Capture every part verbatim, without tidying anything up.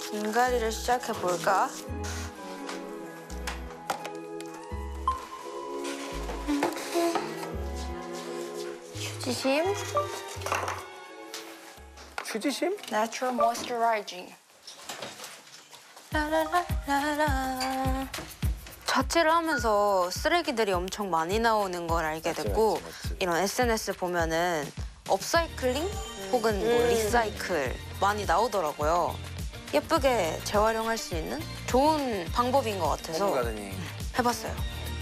분갈이를 시작해볼까? 휴지심. 휴지심? Natural Moisturizing. 라라라라라. 자취를 하면서 쓰레기들이 엄청 많이 나오는 걸 알게 됐고 맞지, 맞지, 맞지. 이런 에스엔에스 보면은 업사이클링 혹은 뭐 리사이클 많이 나오더라고요. 예쁘게 재활용할 수 있는 좋은 방법인 것 같아서 가더니 해봤어요.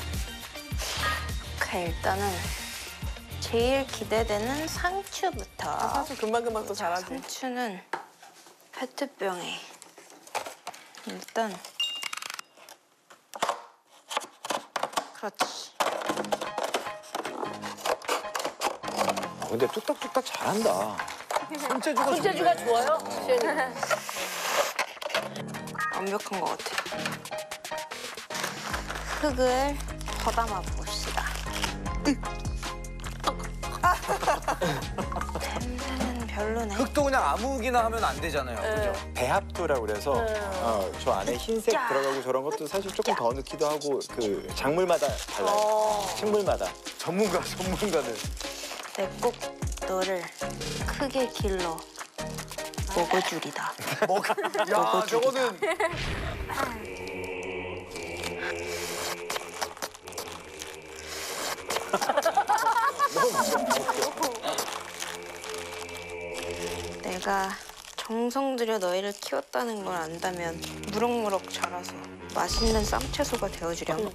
오케이, 일단은 제일 기대되는 상추부터. 사실 금방금방 또 잘하지. 상추는 페트병에 일단 그렇지. 근데 뚝딱뚝딱 잘한다. 손재주가 손재주가 좋네. 좋아요? 쟤는. 완벽한 것 같아. 흙을 더담아 봅시다. 냄새는 별로네. 흙도 그냥 아무기나 하면 안 되잖아요. 그죠? 배합토라고 그래서 어, 저 안에 흰색 들어가고 저런 것도 사실 조금 더 넣기도 하고 그 작물마다 달라요. 식물마다. 전문가, 전문가들. 내 꼭 너를 크게 길러 먹어주리다. 야, 저거는 내가 정성 들여 너희를 키웠다는 걸 안다면 무럭무럭 자라서 맛있는 쌈채소가 되어주렴.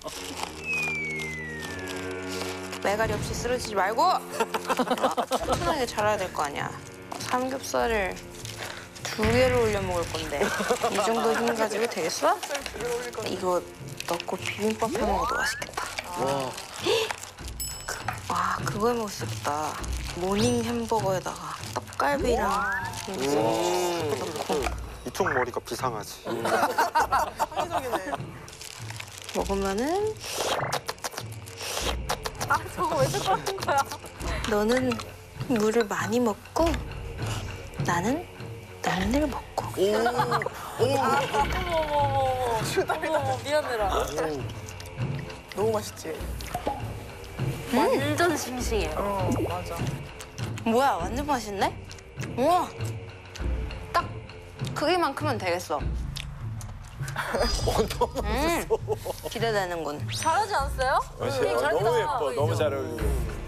매가리 없이 쓰러지지 말고 튼튼하게 자라야 될 거 아니야. 삼겹살을 두 개를 올려 먹을 건데 이 정도 힘 가지고 되겠어? 이거 넣고 비빔밥 해 먹어도 맛있겠다. 와. 그, 와, 그거 해 먹었겠다. 모닝 햄버거에다가 떡갈비랑 넣고 이쪽 머리가 비상하지. 합리적이네. 먹으면은 아, 저거 왜 자꾸 하는 거야? 너는 물을 많이 먹고 나는 면을 먹고. 어머, 어머, 어머. 어머, 미안해라. 너무 맛있지? 완전 싱싱해요. 어, 맞아. 뭐야, 완전 맛있네? 우와, 딱 크기만큼은 되겠어. 음, 기대되는군. 잘하지 않았어요? 맞아요. 되게 잘했다. 너무 예뻐. 너무 잘 어울리고.